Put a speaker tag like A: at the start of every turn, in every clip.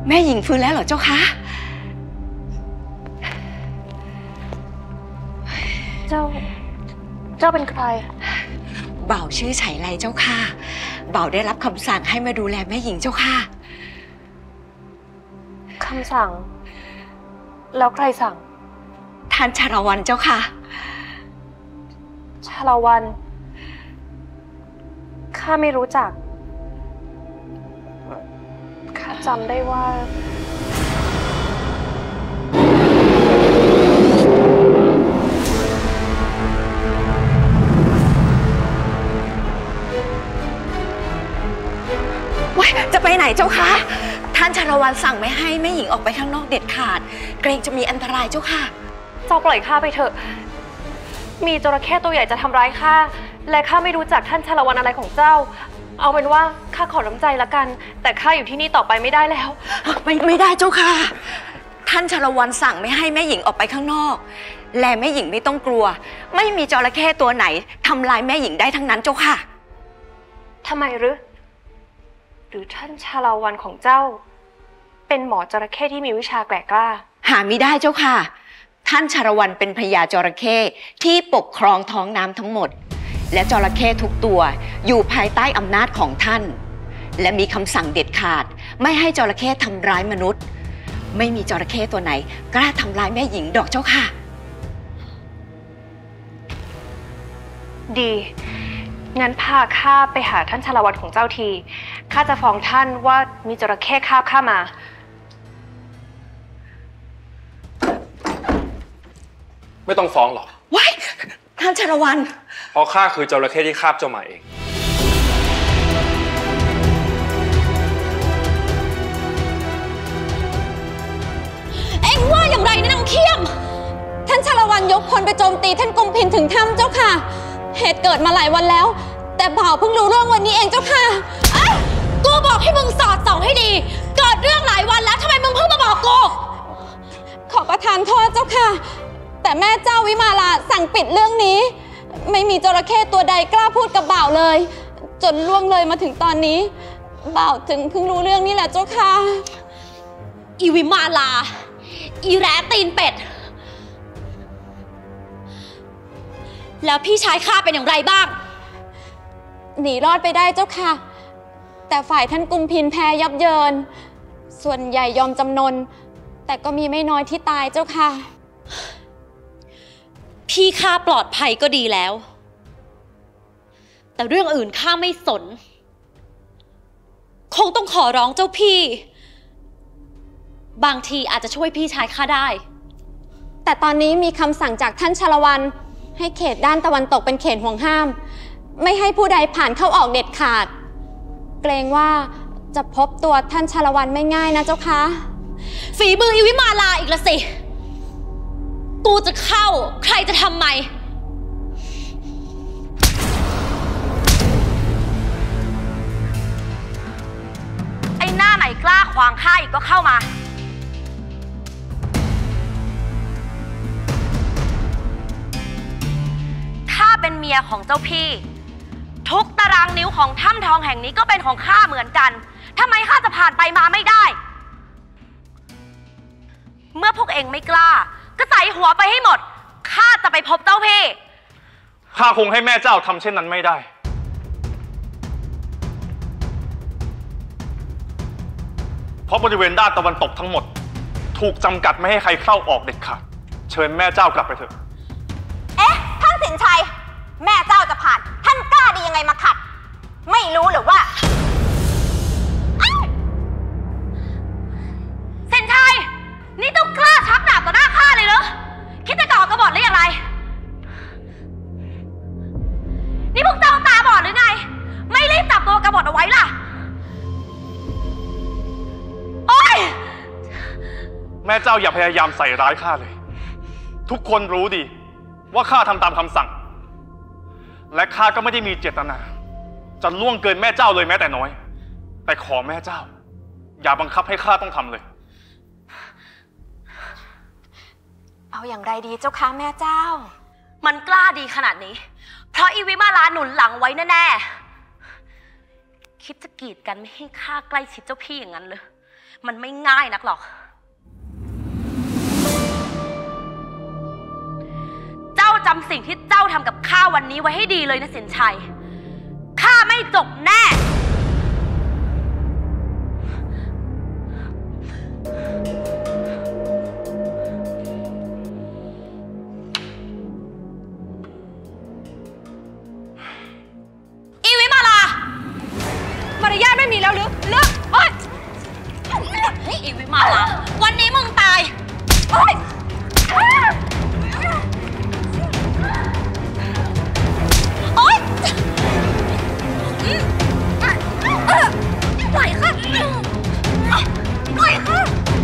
A: แม่หญิงฟื้นแล้วเหรอเจ้าคะ
B: เจ้าเป็นใคร
A: บ่าวชื่อไฉไลเจ้าค่ะบ่าวได้รับคำสั่งให้มาดูแลแม่หญิงเจ้าค่ะ
B: คำสั่งแล้วใครสั่ง
A: ท่านชาละวันเจ้าค่ะ
B: ชาละวันข้าไม่รู้จักข้าจำได้ว่า
A: จะไปไหนเจ้าคะท่านชาละวันสั่งไม่ให้แม่หญิงออกไปข้างนอกเด็ดขาดเกรงจะมีอันตรายเจ้าค่ะ
B: เจ้าปล่อยข้าไปเถอะมีจระเข้ตัวใหญ่จะทำร้ายข้าและข้าไม่รู้จักท่านชาละวันอะไรของเจ้าเอาเป็นว่าข้าขอน้ำใจละกันแต่ข้าอยู่ที่นี่ต่อไปไม่ได้แล้ว
A: ไม่ได้เจ้าค่ะท่านชาละวันสั่งไม่ให้แม่หญิงออกไปข้างนอกและแม่หญิงไม่ต้องกลัวไม่มีจระเข้ตัวไหนทำลายแม่หญิงได้ทั้งนั้นเจ้าค่ะ
B: ทำไมหรือท่านชาละวันของเจ้าเป็นหมอจระเข้ที่มีวิชาแกร่งกล้า
A: หามิได้เจ้าค่ะท่านชาละวันเป็นพญาจระเข้ที่ปกครองท้องน้ำทั้งหมดและจระเข้ทุกตัวอยู่ภายใต้อำนาจของท่านและมีคำสั่งเด็ดขาดไม่ให้จระเข้ทำร้ายมนุษย์ไม่มีจระเข้ตัวไหนกล้าทำร้ายแม่หญิงดอกเจ้าค่ะ
B: ดีงั้นพาข้าไปหาท่านชาละวันของเจ้าทีข้าจะฟ้องท่านว่ามีจระเข้คาบข้ามา
C: ไม่ต้องฟ้องหรอก
A: ว้ายท่านชาละวัน
C: เพราะข้าคือจระเข้ที่คาบเจ้ามาเอง
D: ว่าอย่างไรนะนางเขี้ยมท่านชาละวันยกพลไปโจมตีท่านกุมพินถึงถ้ำเจ้าค่ะเหตุเกิดมาหลายวันแล้วแต่บ่าวเพิ่งรู้เรื่องวันนี้เองเจ้าค่ะกูบอกให้มึงสอดส่องให้ดีเกิดเรื่องหลายวันแล้วทำไมมึงเพิ่งมาบอกกูขอประทานโทษเจ้าค่ะแต่แม่เจ้าวิมาลาสั่งปิดเรื่องนี้ไม่มีจระเข้ตัวใดกล้าพูดกับบ่าวเลยจนล่วงเลยมาถึงตอนนี้บ่าวถึงเพิ่งรู้เรื่องนี้แหละเจ้าค่ะอีวิมาลาอีแร้ตีนเป็ดแล้วพี่ชายข้าเป็นอย่างไรบ้างหนีรอดไปได้เจ้าค่ะแต่ฝ่ายท่านกุมพินแพ้ยับเยินส่วนใหญ่ยอมจำนนแต่ก็มีไม่น้อยที่ตายเจ้าค่ะพี่ข้าปลอดภัยก็ดีแล้วแต่เรื่องอื่นข้าไม่สนคงต้องขอร้องเจ้าพี่บางทีอาจจะช่วยพี่ชายข้าได้แต่ตอนนี้มีคำสั่งจากท่านชาละวันให้เขตด้านตะวันตกเป็นเขตห่วงห้ามไม่ให้ผู้ใดผ่านเข้าออกเด็ดขาดเกรงว่าจะพบตัวท่านชาละวันไม่ง่ายนะเจ้าคะฝีมืออีวิมาลาอีกละสิกูจะเข้าใครจะทำไม
A: ไอ้หน้าไหนกล้าขวางข้าอีกก็เข้ามาข้าเป็นเมียของเจ้าพี่ทุกตารางนิ้วของถ้ำทองแห่งนี้ก็เป็นของข้าเหมือนกันทำไมข้าจะผ่านไปมาไม่ได้เมื่อพวกเองไม่กล้าก็ใส่หัวไปให้หมดข้าจะไปพบเจ้าพี่
C: ข้าคงให้แม่เจ้าทำเช่นนั้นไม่ได้เพราะบริเวณด้านตะวันตกทั้งหมดถูกจำกัดไม่ให้ใครเข้าออกเด็ดขาดเชิญแม่เจ้ากลับไปเถอะ
D: ท่านสินชัยแม่เจ้าจะผ่านท่านกล้าดียังไงมาขัดไม่รู้หรือว่า
A: สินชัยนี่ต้องกล้าชักดาบต่อหน้าข้าเลยเหรอคิดจะก่อกบฏหรืออย่างไรนี่พวกเจ้าตาบอดหรือไงไม่รีบจับตัวกบฏเอาไว้ล่ะโอ๊ย
C: แม่เจ้าอย่าพยายามใส่ร้ายข้าเลยทุกคนรู้ดีว่าข้าทำตามคำสั่งและข้าก็ไม่ได้มีเจตนาจะล่วงเกินแม่เจ้าเลยแม้แต่น้อยแต่ขอแม่เจ้าอย่าบังคับให้ข้าต้องทำเลย
D: เอาอย่างไรดีเจ้าคะแม่เจ้า
A: มันกล้าดีขนาดนี้เพราะอีวิมาลาหนุนหลังไว้แน่ๆคิดจะกีดกันไม่ให้ข้าใกล้ชิดเจ้าพี่อย่างนั้นเลย
E: มันไม่ง่ายนักหรอกเจ้าจำสิ่งที่เจ้าทำกับข้าวันนี้ไว้ให้ดีเลยนะสินชัยข้าไม่จบแน่อีวิมาลามารยาทไม่มีแล้วหรือเลิกโอ๊ยอีวิมาลาวันนี้มึงตายโอ๊ยโอ๊ยปล่อยค่ะปล่อยค่ะ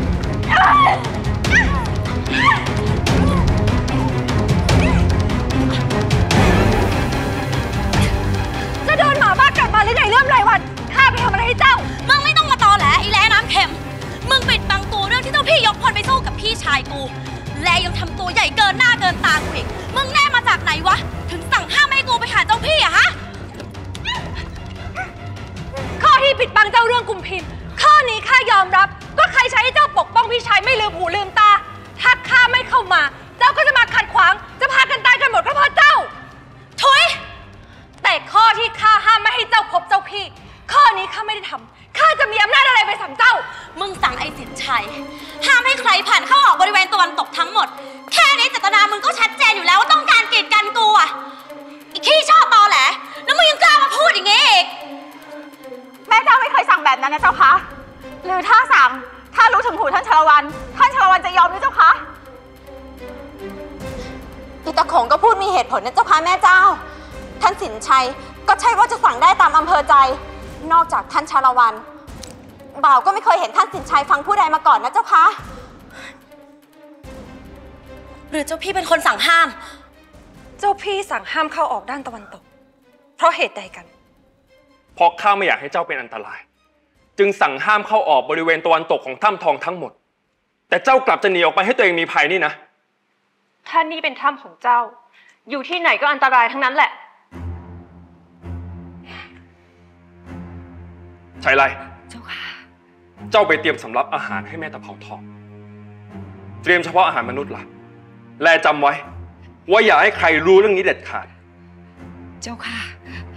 E: จะโดนหมาบ้ากัดมาหรือไงเริ่มไรวันข้าไปทำอะไรให้เจ้ามึงไม่ต้องมาตอแหลอีแลน้ำเค็มมึงปิดบังตัวเรื่องที่เจ้าพี่ยกพลไปสู้กับพี่ชายกูและยังทำตัวใหญ่เกินหน้าเกินตากูอีกมึงแน่มาจากไหนวะถึงสั่งห้ามให้กูไปหาเจ้าพี่อะฮะข้อที่ปิดบังเจ้าเรื่องกุมพินข้อนี้ข้ายอมรับก็ใครใช้ให้เจ้าปกป้องพี่ชายไม่ลืมหูลืมตาถ้าข้าไม่เข้ามาเจ้าก็จะมาขัดขวางจะพากันตายกันหมดก็เพราะเจ้าถุยแต่ข้อที่ข้าห้ามไม่ให้เจ้าพบเจ้าพี่ข้อนี้ข้าไม่ได้ทำข้าจะมีอำนาจอะไรไปสั่งเจ้ามึงสั่งไอ้สินชัยห้ามให้ใครผ่านเข้าออกบริเวณตะวันตกทั้งหมดแค่นี้เจตนามึงก็ชัดเจนอยู่แล้วว่าต้องการกีดกันกูอะอีกที่ชอบตอแหลแล้วมึงยังกล้ามาพูดอย่างงี้อีกแม่เจ้าไม่เคยสั่งแบบนั้นนะเจ้าคะหรือถ้าสั่งถ้ารู้ถึงหูท่านชลวันจะยอมหรือเจ้าคะอีตาขงก็พูดมีเหตุผลนะเจ้าคะแม่เจ้าท่านสินชัยก็ใช่ว่าจะสั่งได้ตามอำเภอใจนอกจากท่านชลวันบ่าวก็ไม่เคยเห็นท่านสินชัยฟังผู้ใดมาก่อนนะเจ้าคะหรือเจ้าพี่เป็นคนสั่งห้ามเจ้าพี่สั่งห้ามเข้าออกด้านตะวันตกเพราะเหตุใดกัน
C: เพราะข้าไม่อยากให้เจ้าเป็นอันตรายจึงสั่งห้ามเข้าออกบริเวณตะวันตกของถ้ำทองทั้งหมดแต่เจ้ากลับจะหนีออกไปให้ตัวเองมีภัยนี่นะ
B: ถ้านี่เป็นถ้ำของเจ้าอยู่ที่ไหนก็อันตรายทั้งนั้นแหละ
C: ใช่ไร
A: เจ้าค่ะ
C: เจ้าไปเตรียมสำรับอาหารให้แม่ตะเภาทองเตรียมเฉพาะอาหารมนุษย์ล่ะและจำไว้ว่าอย่าให้ใครรู้เรื่องนี้เด็ดขาด
A: เจ้าค่ะ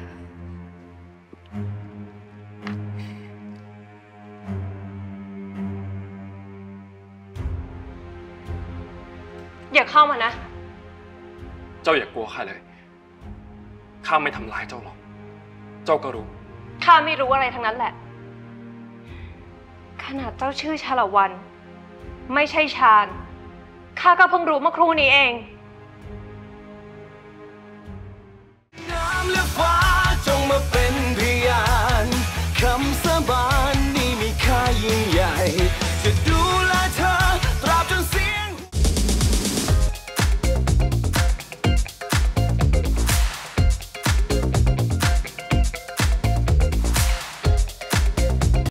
B: อย่าเข้ามานะ
C: เจ้าอย่ากลัวข้าเลยข้าไม่ทำร้ายเจ้าหรอกเจ้าก็รู้
B: ข้าไม่รู้อะไรทั้งนั้นแหละขนาดเจ้าชื่อชาละวันไม่ใช่ชาญข้าก็เพิ่งรู้เมื่อครู่นี้เอง